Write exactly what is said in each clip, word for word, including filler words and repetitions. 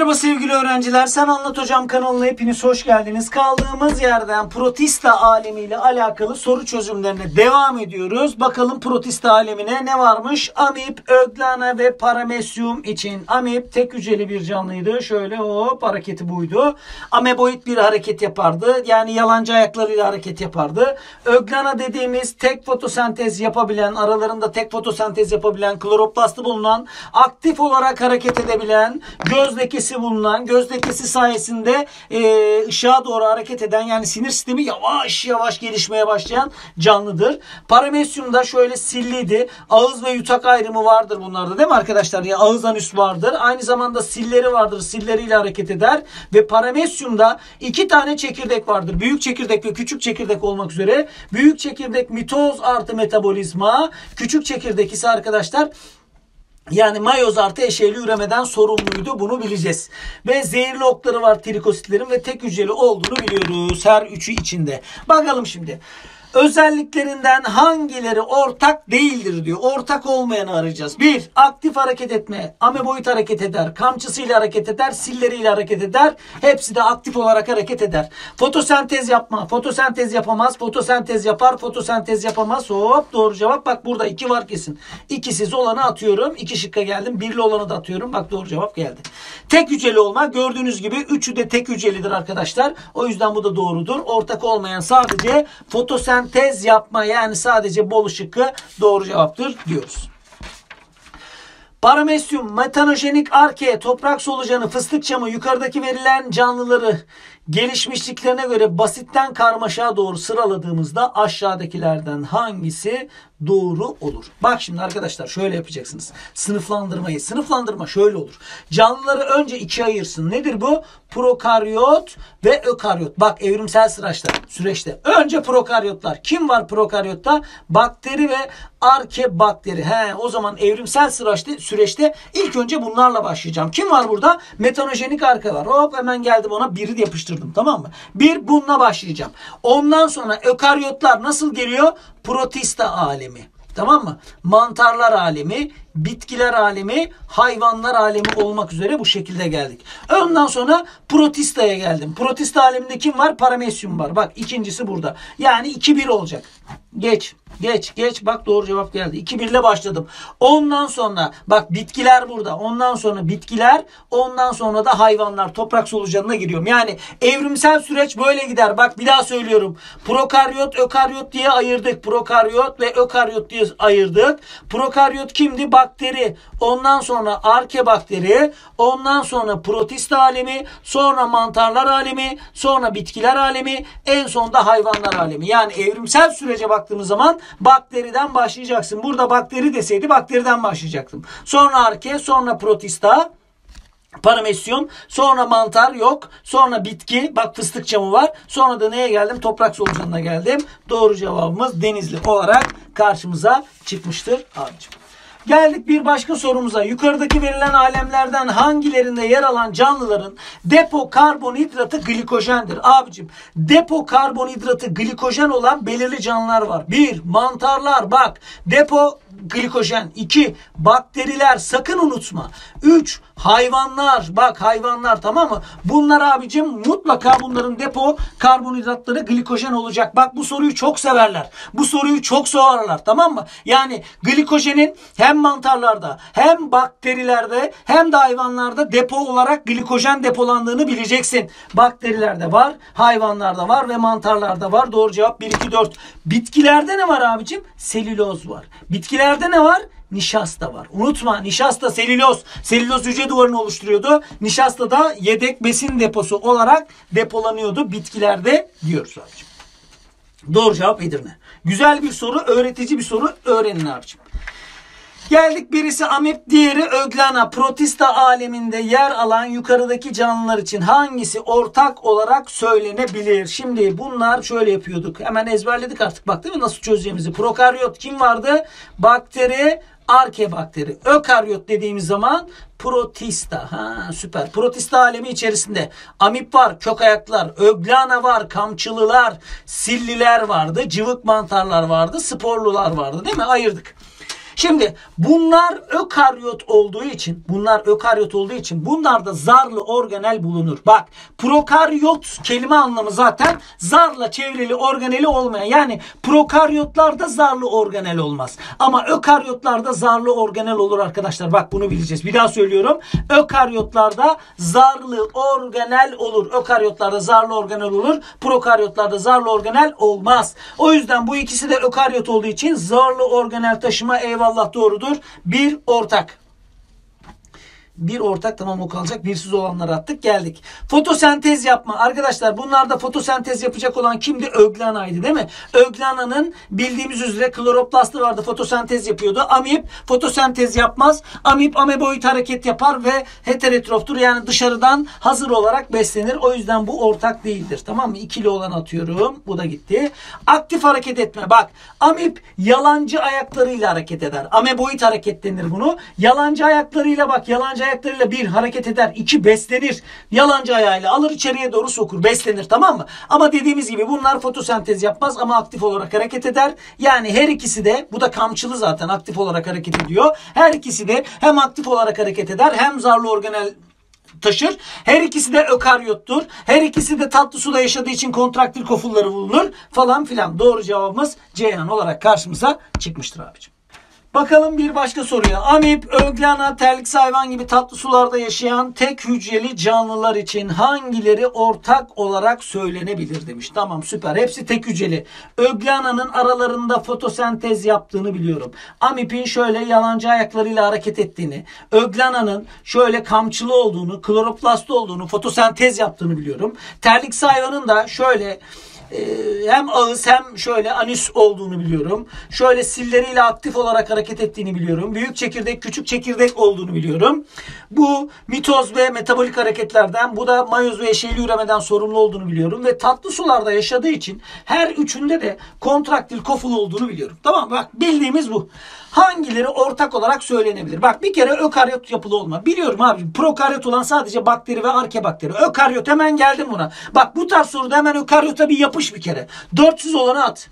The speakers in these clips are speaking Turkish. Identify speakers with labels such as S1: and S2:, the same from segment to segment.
S1: Merhaba sevgili öğrenciler, Sen Anlat Hocam kanalına hepiniz hoş geldiniz. Kaldığımız yerden protista alemiyle alakalı soru çözümlerine devam ediyoruz. Bakalım protista alemine ne varmış? Amip, öglana ve paramesyum için. Amip tek hücreli bir canlıydı. Şöyle hop hareketi buydu. Ameboid bir hareket yapardı. Yani yalancı ayaklarıyla hareket yapardı. Öglana dediğimiz tek fotosentez yapabilen, aralarında tek fotosentez yapabilen, kloroplastı bulunan, aktif olarak hareket edebilen, göz lekesi bulunan, göz lekesi sayesinde e, ışığa doğru hareket eden, yani sinir sistemi yavaş yavaş gelişmeye başlayan canlıdır. Paramesyum da şöyle silliydi. Ağız ve yutak ayrımı vardır bunlarda, değil mi arkadaşlar? Yani ağız anüs vardır. Aynı zamanda silleri vardır. Silleriyle hareket eder. Ve paramesyumda iki tane çekirdek vardır. Büyük çekirdek ve küçük çekirdek olmak üzere. Büyük çekirdek mitoz artı metabolizma. Küçük çekirdek ise arkadaşlar yani mayoz artı eşeyli üremeden sorumluydu. Bunu bileceğiz. Ve zehirli okları var trikositlerin ve tek hücreli olduğunu biliyoruz. Her üçü içinde. Bakalım şimdi. Özelliklerinden hangileri ortak değildir diyor. Ortak olmayanı arayacağız. bir. Aktif hareket etme. Ameboid hareket eder. Kamçısıyla hareket eder. Silleriyle hareket eder. Hepsi de aktif olarak hareket eder. Fotosentez yapma. Fotosentez yapamaz. Fotosentez yapar. Fotosentez yapamaz. Hop doğru cevap. Bak burada iki var kesin. İkisiz olanı atıyorum. İki şıkka geldim. Birli olanı da atıyorum. Bak doğru cevap geldi. Tek hücreli olma. Gördüğünüz gibi üçü de tek hücrelidir arkadaşlar. O yüzden bu da doğrudur. Ortak olmayan sadece fotosentez Tez yapma, yani sadece bol şıkkı doğru cevaptır diyoruz. Paramesyum, metanojenik arke, toprak solucanı, fıstık çamı yukarıdaki verilen canlıları gelişmişliklerine göre basitten karmaşaya doğru sıraladığımızda aşağıdakilerden hangisi doğru olur? Bak şimdi arkadaşlar şöyle yapacaksınız. Sınıflandırmayı. Sınıflandırma şöyle olur. Canlıları önce ikiye ayırsın. Nedir bu? Prokaryot ve ökaryot. Bak evrimsel süreçte. süreçte. Önce prokaryotlar. Kim var prokaryotta? Bakteri ve arke bakteri. He, o zaman evrimsel süreçte, süreçte ilk önce bunlarla başlayacağım. Kim var burada? Metanojenik arke var. Hop hemen geldim ona biri de yapıştırdım. Tamam mı? Bir bununla başlayacağım. Ondan sonra ökaryotlar nasıl geliyor? Protista alemi. Tamam mı? Mantarlar alemi, bitkiler alemi, hayvanlar alemi olmak üzere bu şekilde geldik. Ondan sonra protistaya geldim. Protista aleminde kim var? Paramesyum var. Bak ikincisi burada. Yani iki bir olacak. Geç. Geç. Geç. Bak doğru cevap geldi. iki bir ile başladım. Ondan sonra bak bitkiler burada. Ondan sonra bitkiler. Ondan sonra da hayvanlar. Toprak solucanına giriyorum. Yani evrimsel süreç böyle gider. Bak bir daha söylüyorum. Prokaryot, ökaryot diye ayırdık. Prokaryot ve ökaryot diye ayırdık. Prokaryot kimdi? Bakteri. Ondan sonra arke bakteri. Ondan sonra protista alemi. Sonra mantarlar alemi. Sonra bitkiler alemi. En sonunda hayvanlar alemi. Yani evrimsel sürece baktığımız zaman bakteriden başlayacaksın. Burada bakteri deseydi bakteriden başlayacaktım. Sonra arke, sonra protista, paramesyum, sonra mantar yok, sonra bitki, bak fıstık çamı var. Sonra da neye geldim? Toprak solucanına geldim. Doğru cevabımız Denizli olarak karşımıza çıkmıştır abicim. Geldik bir başka sorumuza. Yukarıdaki verilen alemlerden hangilerinde yer alan canlıların depo karbonhidratı glikojendir? Abicim depo karbonhidratı glikojen olan belirli canlılar var. bir. Mantarlar bak depo glikojen. iki. Bakteriler sakın unutma. üç. Hayvanlar bak hayvanlar, tamam mı? Bunlar abicim mutlaka bunların depo karbonhidratları glikojen olacak. Bak bu soruyu çok severler. Bu soruyu çok sorarlar, tamam mı? Yani glikojenin hem mantarlarda hem bakterilerde hem de hayvanlarda depo olarak glikojen depolandığını bileceksin. Bakterilerde var, hayvanlarda var ve mantarlarda var. Doğru cevap bir, iki, dört. Bitkilerde ne var abicim? Selüloz var. Bitkilerde ne var? Nişasta var. Unutma, nişasta selüloz. Selüloz hücre duvarını oluşturuyordu. Nişasta da yedek besin deposu olarak depolanıyordu bitkilerde diyoruz abicim. Doğru cevap Edirne. Güzel bir soru, öğretici bir soru. Öğrenin abicim. Geldik birisi amip, diğeri öglana. Protista aleminde yer alan yukarıdaki canlılar için hangisi ortak olarak söylenebilir? Şimdi bunlar şöyle yapıyorduk. Hemen ezberledik artık. Bak değil mi nasıl çözeceğimizi? Prokaryot kim vardı? Bakteri, arke bakteri. Ökaryot dediğimiz zaman protista. Ha, süper. Protista alemi içerisinde amip var, kök ayaklar, öglana var, kamçılılar, silliler vardı, cıvık mantarlar vardı, sporlular vardı değil mi? Ayırdık. Şimdi bunlar ökaryot olduğu için, bunlar ökaryot olduğu için bunlarda zarlı organel bulunur. Bak, prokaryot kelime anlamı zaten zarla çevrili organeli olmayan. Yani prokaryotlarda zarlı organel olmaz. Ama ökaryotlarda zarlı organel olur arkadaşlar. Bak, bunu bileceğiz. Bir daha söylüyorum. Ökaryotlarda zarlı organel olur. Ökaryotlarda zarlı organel olur. Prokaryotlarda zarlı organel olmaz. O yüzden bu ikisi de ökaryot olduğu için zarlı organel taşıma eyvallah doğrudur. Bir ortak. Bir ortak, tamam, o kalacak. Birsiz olanları attık, geldik. Fotosentez yapma. Arkadaşlar bunlarda fotosentez yapacak olan kimdi? Öglanaydı değil mi? Öglananın bildiğimiz üzere kloroplastı vardı. Fotosentez yapıyordu. Amip fotosentez yapmaz. Amip ameboid hareket yapar ve heterotroftur. Yani dışarıdan hazır olarak beslenir. O yüzden bu ortak değildir. Tamam mı? İkili olan atıyorum. Bu da gitti. Aktif hareket etme. Bak, amip yalancı ayaklarıyla hareket eder. Ameboid hareket denir bunu. Yalancı ayaklarıyla, bak, yalancı ayaklarıyla bir hareket eder, iki beslenir. Yalancı ayağıyla alır içeriye doğru sokur, beslenir, tamam mı? Ama dediğimiz gibi bunlar fotosentez yapmaz ama aktif olarak hareket eder. Yani her ikisi de, bu da kamçılı zaten, aktif olarak hareket ediyor. Her ikisi de hem aktif olarak hareket eder hem zarlı organel taşır. Her ikisi de ökaryottur. Her ikisi de tatlı suda yaşadığı için kontraktil kofulları bulunur falan filan. Doğru cevabımız Ceyhan olarak karşımıza çıkmıştır abicim. Bakalım bir başka soruya. Amip, öglana, terlik hayvan gibi tatlı sularda yaşayan tek hücreli canlılar için hangileri ortak olarak söylenebilir demiş. Tamam, süper. Hepsi tek hücreli. Öglananın aralarında fotosentez yaptığını biliyorum. Amip'in şöyle yalancı ayaklarıyla hareket ettiğini, öglananın şöyle kamçılı olduğunu, kloroplastı olduğunu, fotosentez yaptığını biliyorum. Terlik hayvanın da şöyle hem ağız hem şöyle anüs olduğunu biliyorum. Şöyle silleriyle aktif olarak hareket ettiğini biliyorum. Büyük çekirdek, küçük çekirdek olduğunu biliyorum. Bu mitoz ve metabolik hareketlerden, bu da mayoz ve eşeyli üremeden sorumlu olduğunu biliyorum. Ve tatlı sularda yaşadığı için her üçünde de kontraktil koful olduğunu biliyorum. Tamam, bak, bildiğimiz bu. Hangileri ortak olarak söylenebilir? Bak, bir kere ökaryot yapılı olma. Biliyorum abi, prokaryot olan sadece bakteri ve arkebakteri. Ökaryot, hemen geldim buna. Bak, bu tarz soruda hemen ökaryota bir yapış bir kere. dört yüz olanı at.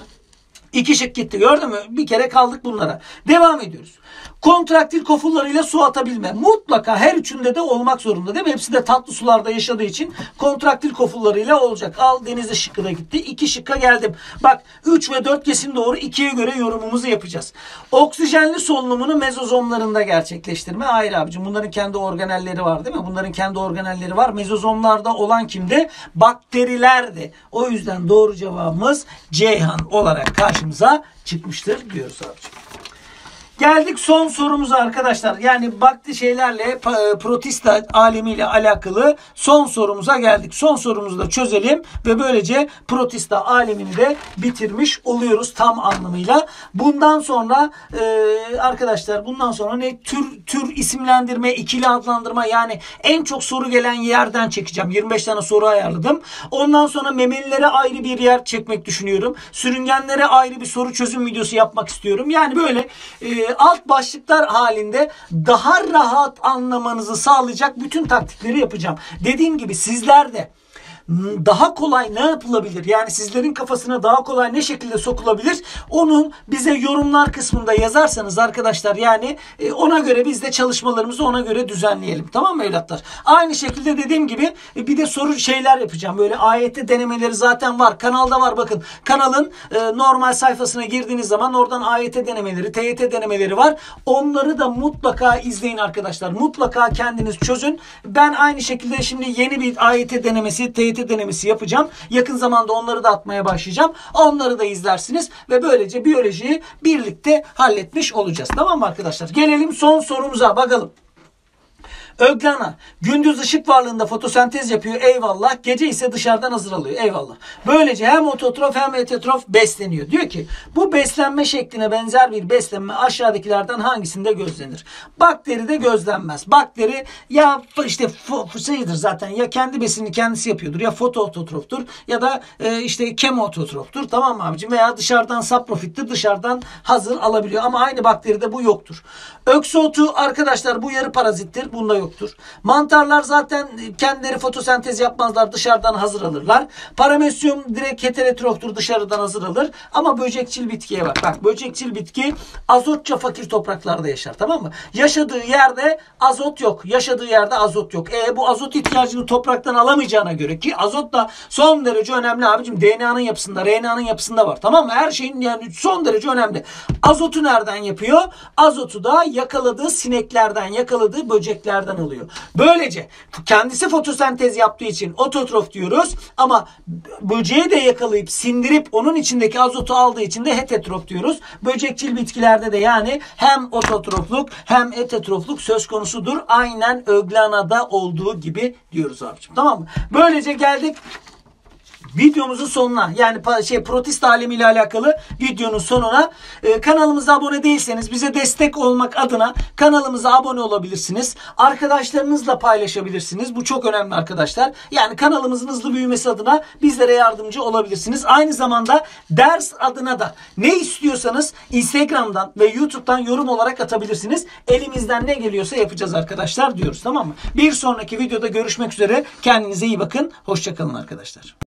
S1: İki şık gitti, gördün mü? Bir kere kaldık bunlara. Devam ediyoruz. Kontraktil kofullarıyla su atabilme. Mutlaka her üçünde de olmak zorunda değil mi? Hepsi de tatlı sularda yaşadığı için kontraktil kofullarıyla olacak. Al, Denizli şıkkı da gitti. iki şıkka geldim. Bak, üç ve dört kesin doğru. ikiye göre yorumumuzu yapacağız. Oksijenli solunumunu mezozomlarında gerçekleştirme. Hayır abicim, bunların kendi organelleri var değil mi? Bunların kendi organelleri var. Mezozomlarda olan kimdi? Bakterilerdi. O yüzden doğru cevabımız Ceyhan olarak karşımıza çıkmıştır diyoruz abicim. Geldik son sorumuza arkadaşlar. Yani baktı şeylerle, protista alemiyle alakalı son sorumuza geldik. Son sorumuzu da çözelim ve böylece protista alemini de bitirmiş oluyoruz tam anlamıyla. Bundan sonra e, arkadaşlar bundan sonra ne tür tür isimlendirme, ikili adlandırma, yani en çok soru gelen yerden çekeceğim. yirmi beş tane soru ayarladım. Ondan sonra memelilere ayrı bir yer çekmek düşünüyorum. Sürüngenlere ayrı bir soru çözüm videosu yapmak istiyorum. Yani böyle e, alt başlıklar halinde daha rahat anlamanızı sağlayacak bütün taktikleri yapacağım. Dediğim gibi sizler de daha kolay ne yapılabilir? Yani sizlerin kafasına daha kolay ne şekilde sokulabilir? Onu bize yorumlar kısmında yazarsanız arkadaşlar, yani ona göre biz de çalışmalarımızı ona göre düzenleyelim. Tamam mı evlatlar? Aynı şekilde dediğim gibi bir de soru şeyler yapacağım. Böyle A Y T denemeleri zaten var. Kanalda var, bakın. Kanalın normal sayfasına girdiğiniz zaman oradan A Y T denemeleri, T Y T denemeleri var. Onları da mutlaka izleyin arkadaşlar. Mutlaka kendiniz çözün. Ben aynı şekilde şimdi yeni bir A Y T denemesi, T Y T denemesi yapacağım. Yakın zamanda onları da atmaya başlayacağım. Onları da izlersiniz ve böylece biyolojiyi birlikte halletmiş olacağız. Tamam mı arkadaşlar? Gelelim son sorumuza bakalım. Öglana gündüz ışık varlığında fotosentez yapıyor, eyvallah. Gece ise dışarıdan hazır alıyor, eyvallah. Böylece hem ototrof hem heterotrof besleniyor. Diyor ki bu beslenme şekline benzer bir beslenme aşağıdakilerden hangisinde gözlenir? Bakteride gözlenmez. Bakteri ya işte şeydir zaten, ya kendi besinini kendisi yapıyordur, ya fotoototroftur ya da e, işte kemoototroftur, tamam mı abicim? Veya dışarıdan saprofittir, dışarıdan hazır alabiliyor. Ama aynı bakteride bu yoktur. Öksü otu arkadaşlar bu yarı parazittir. Bunda yok. yoktur. Mantarlar zaten kendileri fotosentez yapmazlar. Dışarıdan hazır alırlar. Paramesyum direkt heterotroftur. Dışarıdan hazır alır. Ama böcekçil bitkiye bak. Bak böcekçil bitki azotça fakir topraklarda yaşar. Tamam mı? Yaşadığı yerde azot yok. Yaşadığı yerde azot yok. E bu azot ihtiyacını topraktan alamayacağına göre ki azot da son derece önemli abicim. D N A'nın yapısında, R N A'nın yapısında var. Tamam mı? Her şeyin yani son derece önemli. Azotu nereden yapıyor? Azotu da yakaladığı sineklerden, yakaladığı böceklerden alıyor. Böylece kendisi fotosentez yaptığı için ototrof diyoruz ama böceği de yakalayıp sindirip onun içindeki azotu aldığı için de heterotrof diyoruz. Böcekçil bitkilerde de yani hem ototrofluk hem heterotrofluk söz konusudur. Aynen öglanada olduğu gibi diyoruz abicim. Tamam mı? Böylece geldik videomuzun sonuna, yani şey protist alemi ile alakalı videonun sonuna. Ee, kanalımıza abone değilseniz bize destek olmak adına kanalımıza abone olabilirsiniz. Arkadaşlarınızla paylaşabilirsiniz. Bu çok önemli arkadaşlar. Yani kanalımızın hızlı büyümesi adına bizlere yardımcı olabilirsiniz. Aynı zamanda ders adına da ne istiyorsanız Instagram'dan ve YouTube'dan yorum olarak atabilirsiniz. Elimizden ne geliyorsa yapacağız arkadaşlar diyoruz, tamam mı? Bir sonraki videoda görüşmek üzere. Kendinize iyi bakın. Hoşça kalın arkadaşlar.